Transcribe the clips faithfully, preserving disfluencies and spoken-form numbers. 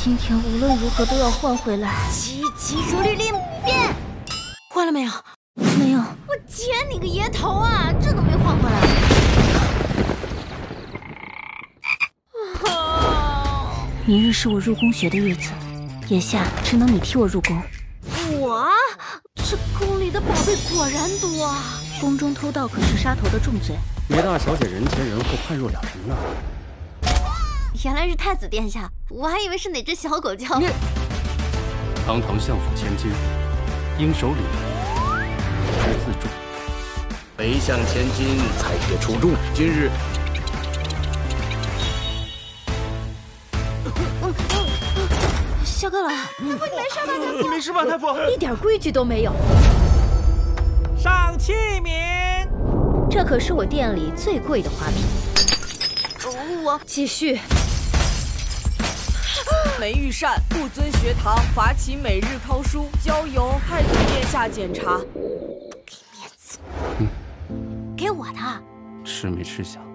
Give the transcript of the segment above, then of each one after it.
今天无论如何都要换回来。 七七手律令变，换了没有？ 没有。 我剪你个爷头啊！这都没换回来。 明日是我入宫学的日子，眼下只能你替我入宫。 我？这宫里的宝贝果然多啊！ 宫中偷盗可是杀头的重罪。 别大小姐人前人后判若两人啊！ 原来是太子殿下，我还以为是哪只小狗叫。 堂堂相府千金，应守礼不自重。 北向千金，采铁出众。今日。 下课了，太傅，你没事吧？太傅， 你没事吧？太傅， 一点规矩都没有。 上器皿， 这可是我店里最贵的花瓶。 我继续。 梅御膳不遵学堂，罚其每日抄书，交由太子殿下检查。 给面子。嗯，给我的。 吃没吃香？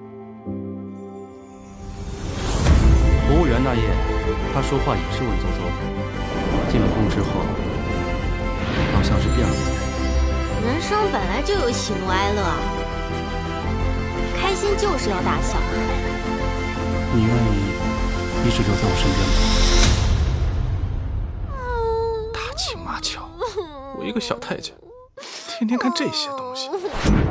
服务员那夜。 他说话也是文绉绉的，进了宫之后，倒像是变了人。 人生本来就有喜怒哀乐，开心就是要大笑。 你愿意一直留在我身边吗？ 大器骂俏，我一个小太监，天天看这些东西。